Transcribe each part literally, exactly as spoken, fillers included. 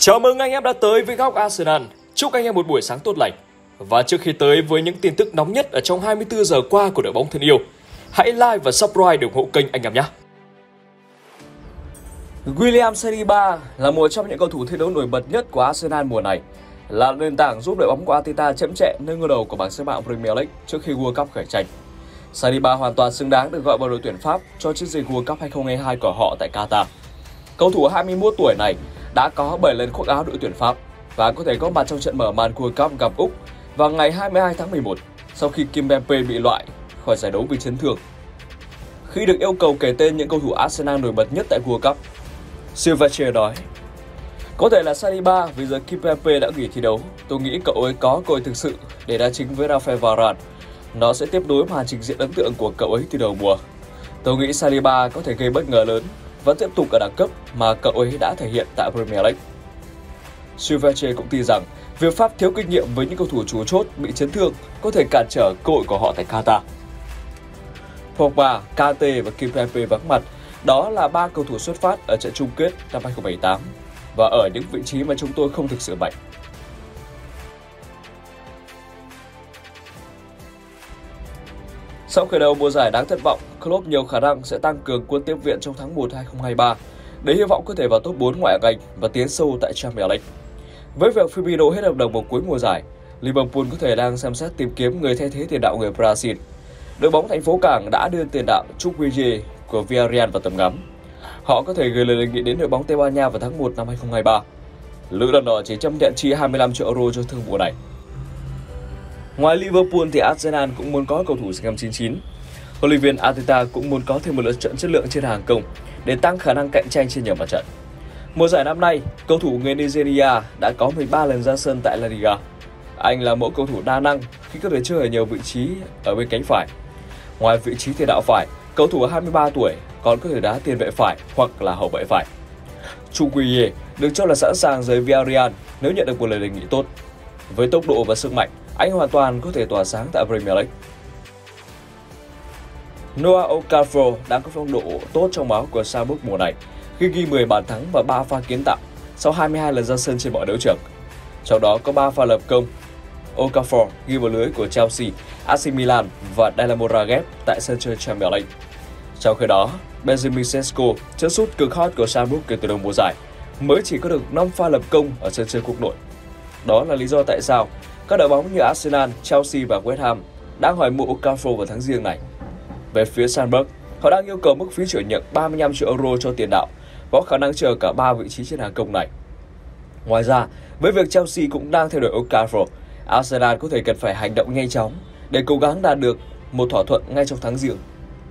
Chào mừng anh em đã tới với góc Arsenal. Chúc anh em một buổi sáng tốt lành. Và trước khi tới với những tin tức nóng nhất ở trong hai mươi tư giờ qua của đội bóng thân yêu, hãy like và subscribe để ủng hộ kênh anh em nhé. William Saliba là một trong những cầu thủ thi đấu nổi bật nhất của Arsenal mùa này, là nền tảng giúp đội bóng của Arteta chễm chệ nơi ngôi đầu của bảng xếp hạng Premier League trước khi World Cup khởi tranh. Saliba hoàn toàn xứng đáng được gọi vào đội tuyển Pháp cho chiến dịch World Cup hai không hai hai của họ tại Qatar. Cầu thủ hai mươi mốt tuổi này đã có bảy lần khoác áo đội tuyển Pháp và có thể có mặt trong trận mở màn World Cup gặp Úc vào ngày hai mươi hai tháng mười một sau khi Kimpembe bị loại khỏi giải đấu vì chấn thương. Khi được yêu cầu kể tên những cầu thủ Arsenal nổi bật nhất tại World Cup, Silvestre nói: "Có thể là Saliba vì giờ Kimpembe đã nghỉ thi đấu. Tôi nghĩ cậu ấy có cơ hội thực sự để đá chính với Rafael Varane. Nó sẽ tiếp nối màn trình diễn ấn tượng của cậu ấy từ đầu mùa. Tôi nghĩ Saliba có thể gây bất ngờ lớn và tiếp tục ở đẳng cấp mà cậu ấy đã thể hiện tại Premier League." Silvestre cũng tin rằng việc Pháp thiếu kinh nghiệm với những cầu thủ chủ chốt bị chấn thương có thể cản trở cơ hội của họ tại Qatar. Pogba, Kante và Kimpembe vắng mặt, đó là ba cầu thủ xuất phát ở trận chung kết năm hai không một tám và ở những vị trí mà chúng tôi không thực sự mạnh. Sau khởi đầu mùa giải đáng thất vọng, Klopp nhiều khả năng sẽ tăng cường quân tiếp viện trong tháng một hai không hai ba để hy vọng có thể vào top bốn ngoại hạng Anh và tiến sâu tại Champions League. Với việc Firmino hết hợp đồng vào cuối mùa giải, Liverpool có thể đang xem xét tìm kiếm người thay thế tiền đạo người Brazil. Đội bóng thành phố cảng đã đưa tiền đạo Chukwueze của Villarreal vào tầm ngắm. Họ có thể gửi lời đề nghị đến đội bóng Tây Ban Nha vào tháng một năm hai không hai ba. Lữ đoàn đỏ chỉ chấp nhận chi hai mươi lăm triệu euro cho thương vụ này. Ngoài Liverpool thì Arsenal cũng muốn có cầu thủ sinh năm chín chín. Huấn luyện viên Arteta cũng muốn có thêm một lượt trận chất lượng trên hàng công để tăng khả năng cạnh tranh trên nhiều mặt trận. Mùa giải năm nay, cầu thủ người Nigeria đã có mười ba lần ra sân tại La Liga. Anh là mẫu cầu thủ đa năng khi có thể chơi ở nhiều vị trí ở bên cánh phải. Ngoài vị trí tiền đạo phải, cầu thủ hai mươi ba tuổi còn có thể đá tiền vệ phải hoặc là hậu vệ phải. Chukwueze được cho là sẵn sàng rời Villarreal nếu nhận được một lời đề nghị tốt. Với tốc độ và sức mạnh, anh hoàn toàn có thể tỏa sáng tại Premier League. Noah Okafor đang có phong độ tốt trong máu của Salzburg mùa này khi ghi mười bàn thắng và ba pha kiến tạo sau hai mươi hai lần ra sân trên mọi đấu trường. Trong đó có ba pha lập công. Okafor ghi vào lưới của Chelsea, a xê Milan và Dinamo Zagreb tại sân chơi Champions League. Trong khi đó, Benjamin Sesko, chân sút cực hot của Salzburg kể từ đầu mùa giải, mới chỉ có được năm pha lập công ở sân chơi quốc nội. Đó là lý do tại sao các đội bóng như Arsenal, Chelsea và West Ham đang hỏi mua Okafor vào tháng Giêng này. Về phía Salzburg, họ đang yêu cầu mức phí chuyển nhượng ba mươi lăm triệu euro cho tiền đạo, có khả năng chờ cả ba vị trí trên hàng công này. Ngoài ra, với việc Chelsea cũng đang theo đuổi Okafor, Arsenal có thể cần phải hành động nhanh chóng để cố gắng đạt được một thỏa thuận ngay trong tháng Giêng.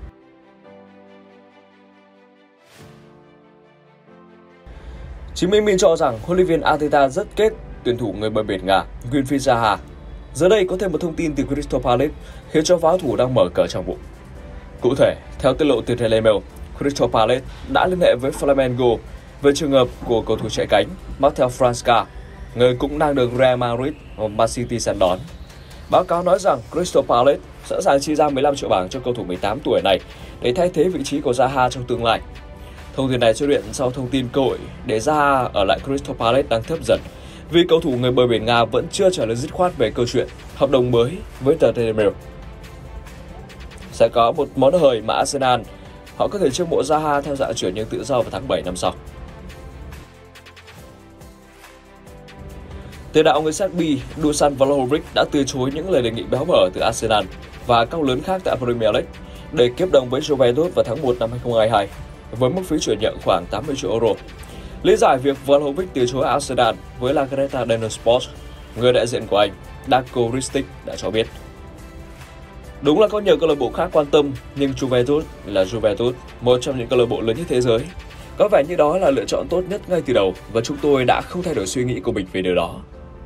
Chính Minh Minh cho rằng huấn luyện viên Arteta rất kết tuyển thủ người bờ biển Nga Wilfried Zaha. Giờ đây có thêm một thông tin từ Crystal Palace khiến cho pháo thủ đang mở cờ trong bụng. Cụ thể, theo tiết lộ từ Daily Mail, Crystal Palace đã liên hệ với Flamengo về trường hợp của cầu thủ chạy cánh Matheus França, người cũng đang được Real Madrid và Man City săn đón. Báo cáo nói rằng Crystal Palace sẵn sàng chi ra mười lăm triệu bảng cho cầu thủ mười tám tuổi này để thay thế vị trí của Zaha trong tương lai. Thông tin này xuất hiện sau thông tin cơ hội để Zaha ở lại Crystal Palace đang thấp dần vì cầu thủ người bờ biển Nga vẫn chưa trả lời dứt khoát về câu chuyện hợp đồng mới với tờ Daily Mail. Sẽ có một món hời mà Arsenal họ có thể chiêu mộ Zaha theo dạng chuyển nhượng tự do vào tháng bảy năm sau. Tiền đạo người Serbia Dusan Vlahovic đã từ chối những lời đề nghị béo bở từ Arsenal và các lớn khác tại Premier League để kép đồng với Juventus vào tháng một năm hai không hai hai với mức phí chuyển nhượng khoảng tám mươi triệu euro. Lý giải việc Vlahovic từ chối Arsenal với La Gazzetta dello Sport, người đại diện của anh, Darko Ristic đã cho biết. Đúng là có nhiều câu lạc bộ khác quan tâm, nhưng Juventus là Juventus, một trong những câu lạc bộ lớn nhất thế giới. Có vẻ như đó là lựa chọn tốt nhất ngay từ đầu và chúng tôi đã không thay đổi suy nghĩ của mình về điều đó.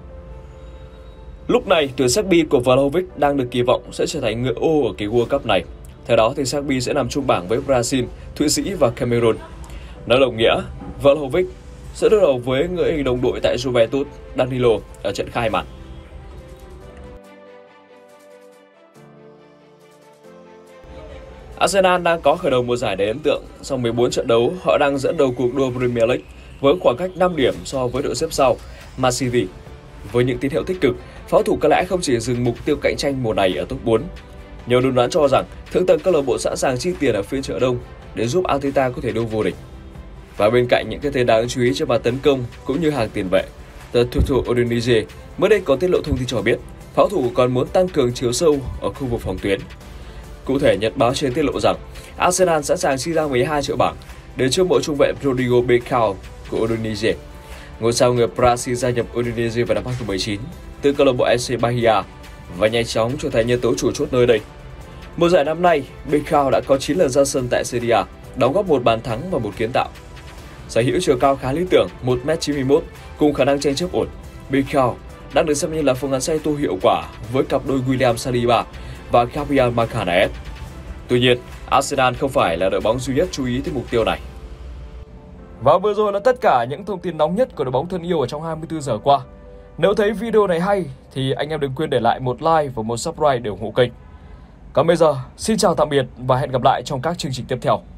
Lúc này, tuyển Serbia của Vlahovic đang được kỳ vọng sẽ trở thành ngựa ô ở kỳ World Cup này. Theo đó, thì Serbia sẽ nằm chung bảng với Brazil, Thụy Sĩ và Cameroon. Nói đồng nghĩa, Vlahovic sẽ đối đầu với người đồng đội tại Juventus, Danilo ở trận khai mạc. Arsenal đang có khởi đầu mùa giải đầy ấn tượng. Sau mười bốn trận đấu, họ đang dẫn đầu cuộc đua Premier League với khoảng cách năm điểm so với đội xếp sau Man City. Với những tín hiệu tích cực, pháo thủ có lẽ không chỉ dừng mục tiêu cạnh tranh mùa này ở top bốn. Nhiều đồn đoán cho rằng thượng tầng câu lạc bộ sẵn sàng chi tiền ở phiên chợ đông để giúp Arteta có thể đua vô địch. Và bên cạnh những cái tên đáng chú ý cho màn tấn công cũng như hàng tiền vệ, The Tutu Udinese mới đây có tiết lộ thông tin cho biết pháo thủ còn muốn tăng cường chiều sâu ở khu vực phòng tuyến. Cụ thể, nhật báo trên tiết lộ rằng Arsenal sẵn sàng chi ra mười hai triệu bảng để chiêu mộ trung vệ Rodrigo Becao của Udinese. Ngôi sao người Brazil gia nhập Udinese vào năm hai không một chín từ câu lạc bộ ép xê Bahia và nhanh chóng trở thành nhân tố chủ chốt nơi đây. Mùa giải năm nay, Becao đã có chín lần ra sân tại Serie A, đóng góp một bàn thắng và một kiến tạo. Sở hữu chiều cao khá lý tưởng, một mét chín mươi mốt cùng khả năng tranh chấp ổn, Becao đang được xem như là phương án xoay tua hiệu quả với cặp đôi William Saliba và Gabriel Magalhaes. Tuy nhiên, Arsenal không phải là đội bóng duy nhất chú ý tới mục tiêu này. Và vừa rồi là tất cả những thông tin nóng nhất của đội bóng thân yêu ở trong hai mươi tư giờ qua. Nếu thấy video này hay thì anh em đừng quên để lại một like và một subscribe để ủng hộ kênh. Còn bây giờ, xin chào tạm biệt và hẹn gặp lại trong các chương trình tiếp theo.